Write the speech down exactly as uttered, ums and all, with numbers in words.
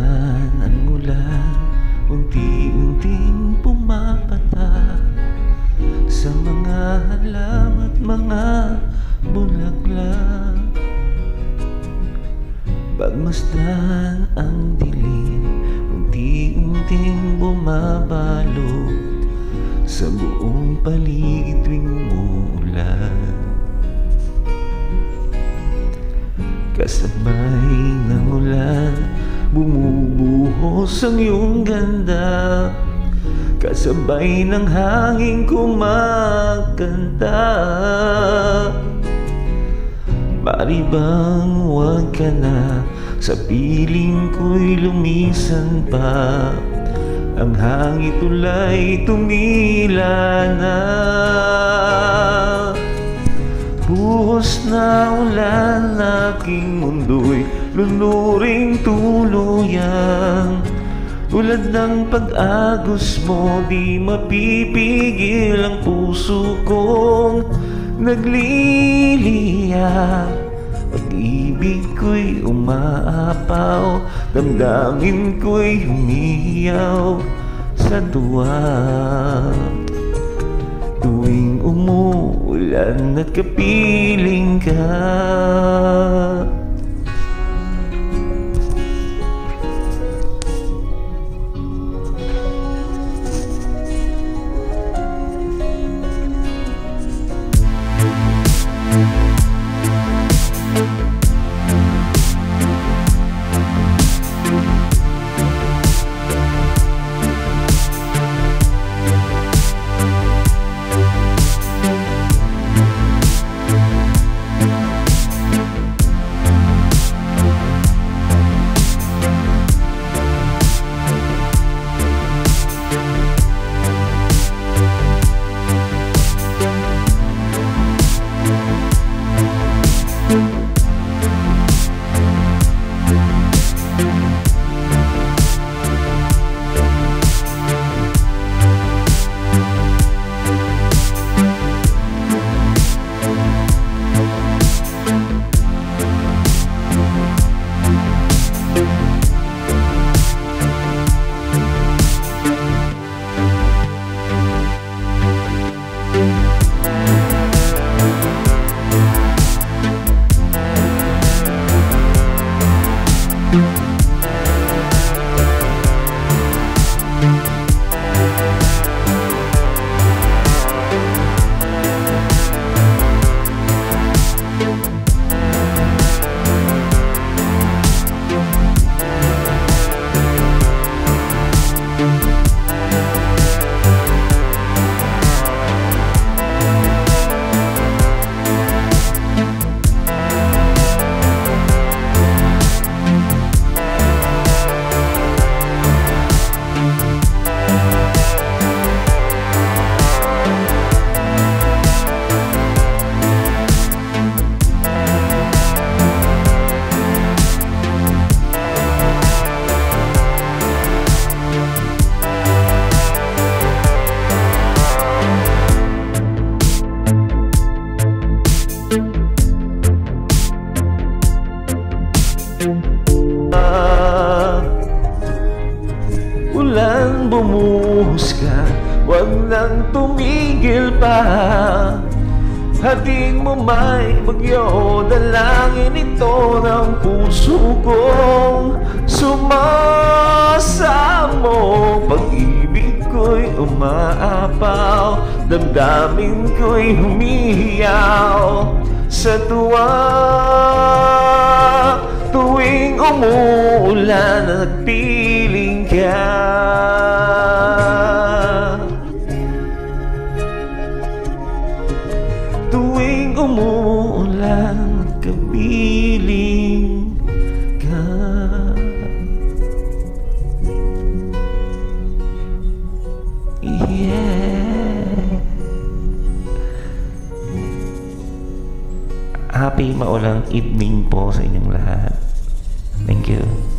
Pagmasdan ang ulan, unti-unting pumapatak sa mga halam at mga bulaklak. Pagmasdan ang dilim, unti-unting bumabalot sa buong paligid tuwing umuulan. Kasabay ng ulan, bumubuhos ang iyong ganda. Kasabay ng hangin kumakanta. Bari bang huwag ka na, sa piling ko'y lumisan pa. Ang hangin tulay tumila na. Buhos na ulan, aking mundo'y lunuring tuluyan. Tulad ng pag-agos mo, di mapipigil ang puso kong nagliliyak. Pag-ibig ko'y umaapaw, damdamin ko'y humiyaw sa tuwa. Tuwing umuulan at kapiling ka, ulan bumuhos ka, wag nang tumigil pa. Hating mo may bagyo, dalangin ito ng puso kong sumasamo. Pag-ibig ko'y umaapaw, damdamin ko'y humihiyaw sa tuwa. Tuwing umuulan at piling ka, tuwing umuulan at kapiling ka. Yeah. Happy maulang evening po sa inyong lahat. Thank you.